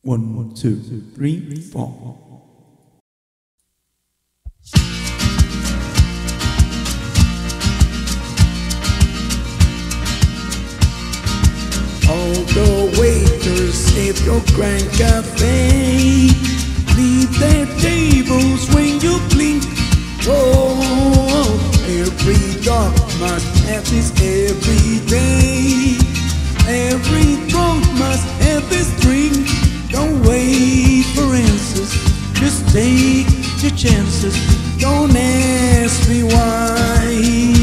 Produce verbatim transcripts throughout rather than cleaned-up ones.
One, two, three, four. All the waiters save your grand cafe. Leave their tables when you blink. Oh, every dog must have this every day. Every drunk must have this drink. Don't wait for answers, just take your chances. Don't ask me why.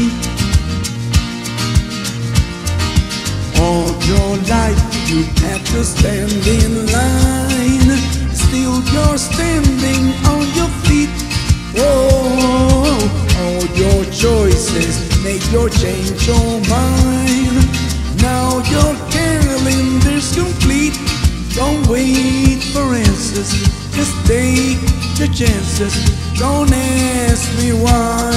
All your life you had to stand in line. Still you're standing on your feet. Oh, all your choices make your change your mind. Now your calendar's complete. Don't wait for answers, just take your chances. Don't ask me why.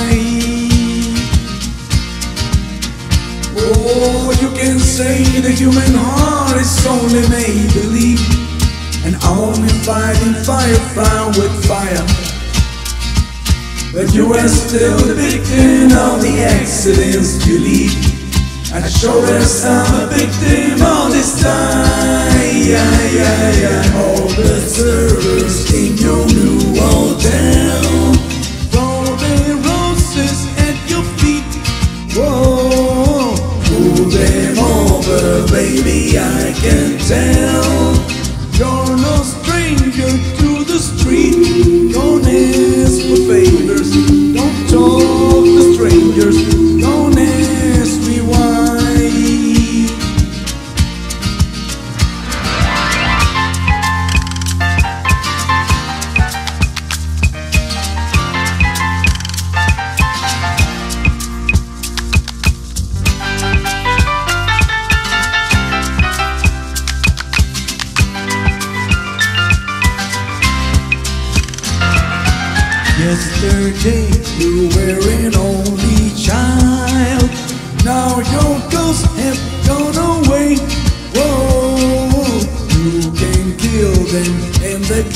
Oh, you can say the human heart is only make-believe, and only fighting fire, fire with fire. But you are still the victim of the accidents you lead. I sure as I'm a victim all this time. Yeah, yeah, yeah. All the servers in your new old town throw their roses at your feet. Whoa, pull them over, baby, I can tell. You're no stranger to the street. Don't ask for favors, don't talk to strangers. Don't ask me why. Yesterday you were an only child. Now your ghosts have gone away. Whoa, you can kill them and the